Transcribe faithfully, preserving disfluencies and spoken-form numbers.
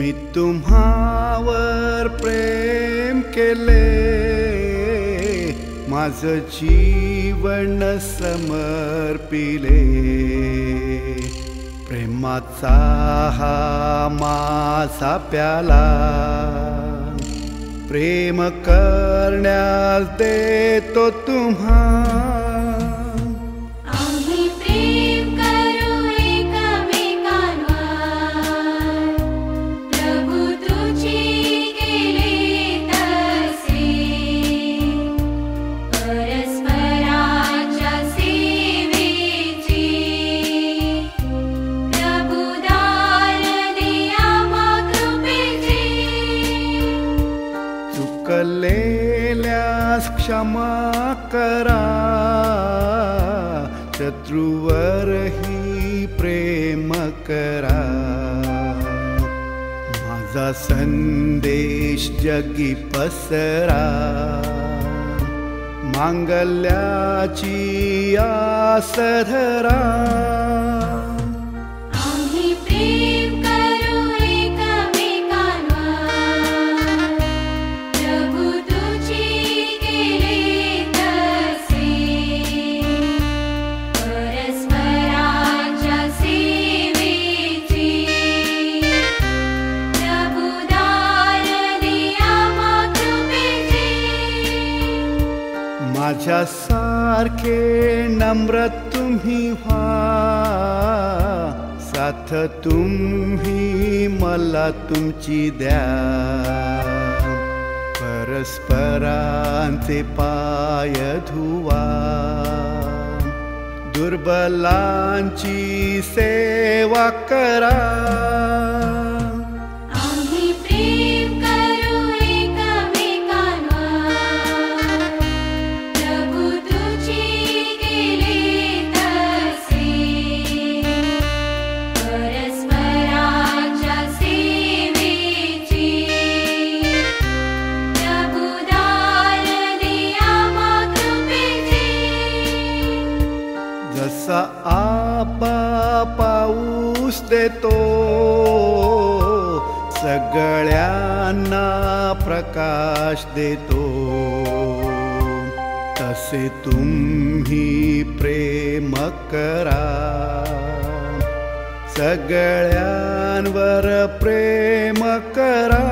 मी तुम्हावर प्रेम केले, माझं जीवन समर्पिले. प्रेमाचा हा माझा प्याला, प्रेम करण्यास देतो तुम्हा. आम्ही प्रेम करू एकमेकांवर, प्रभू तुझी केले तसे. परस्पराच्या सेवेची प्रभू दान दे आम्हा कृपेची. चुकलेल्यास क्षमा करा, शत्रूवरही प्रेम करा. माझा संदेश जगी पसरा, मांगल्याची आस धरा. आम्ही प्रेम करू एकमेकांवर, प्रभू तुझी केले तसे. परस्पराच्या सेवेची प्रभू दान दे आम्हा कृपेची. माझ्यासारखे नम्र तुम्ही व्हा, साथ तुम्ही मला तुमची द्या. परस्परांचे पाय धुवा, दुर्बलांची सेवा करा. आम्ही प्रेम करू एकमेकांवर, प्रभू तुझी केले तसे. परस्पराच्या सेवेची प्रभू दान दे आम्हा कृपेची. जसा आबा पाऊस देतो, सगळ्यांना प्रकाश देतो. तसे तुम्ही प्रेम करा, सगळ्यांवर प्रेम करा.